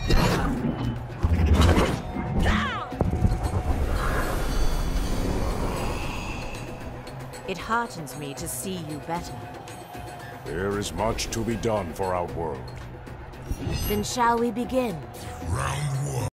It heartens me to see you better. There is much to be done for Outworld. Then shall we begin? Round one.